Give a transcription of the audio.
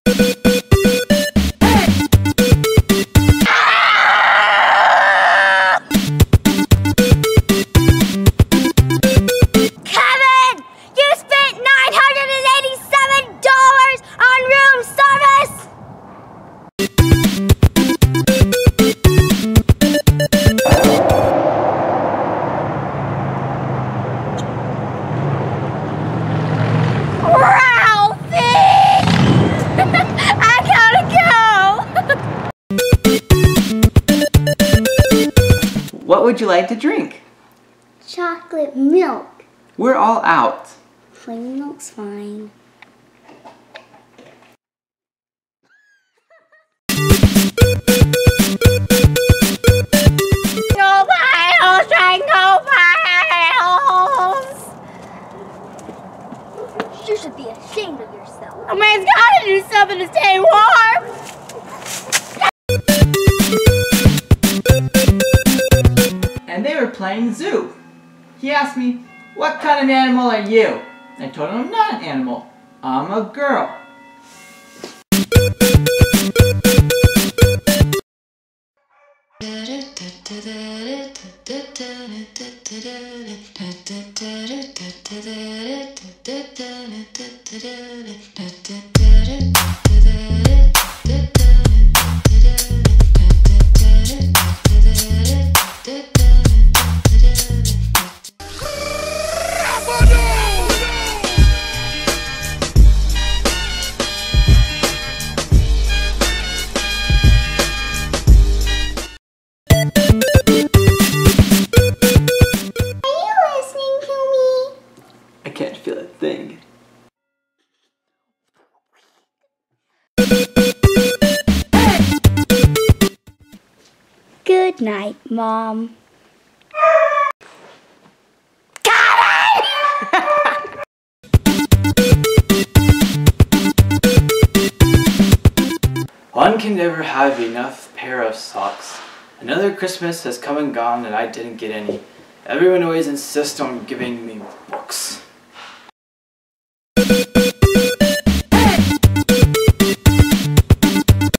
What would you like to drink? Chocolate milk. We're all out. Plain milk's fine. No piles, no piles. You should be ashamed of yourself. A man's gotta do something to stay warm. And they were playing zoo. He asked me, "What kind of animal are you?" I told him I'm not an animal. I'm a girl. I can't feel a thing. Good night, Mom. One can never have enough pair of socks. Another Christmas has come and gone and I didn't get any. Everyone always insists on giving me books.